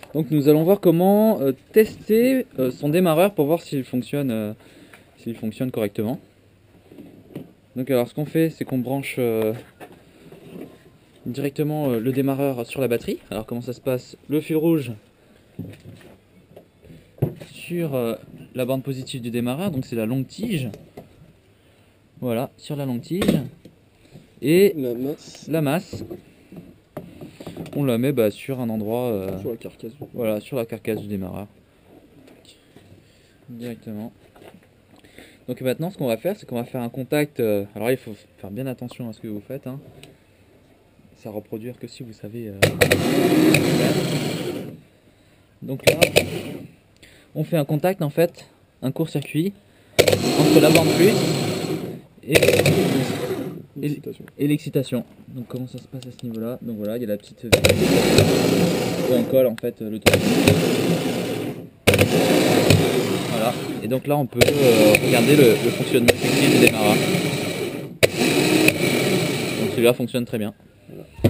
Donc nous allons voir comment tester son démarreur pour voir s'il fonctionne correctement. Donc alors ce qu'on fait, c'est qu'on branche directement le démarreur sur la batterie. Alors comment ça se passe? Le fil rouge sur la borne positive du démarreur, donc c'est la longue tige. Voilà, sur la longue tige. Et la masse, on la met sur un endroit sur la carcasse. Voilà, sur la carcasse du démarreur. Directement. Donc maintenant ce qu'on va faire, c'est qu'on va faire un contact. Alors il faut faire bien attention à ce que vous faites, hein. Ça reproduire que si vous savez donc là on fait un contact, en fait, un court-circuit entre la borne plus et l'excitation. Donc comment ça se passe à ce niveau là? Donc voilà, il y a la petite où on colle en fait le tour. Voilà, et donc là on peut regarder le fonctionnement effectif du démarrage. Donc celui-là fonctionne très bien. Voilà.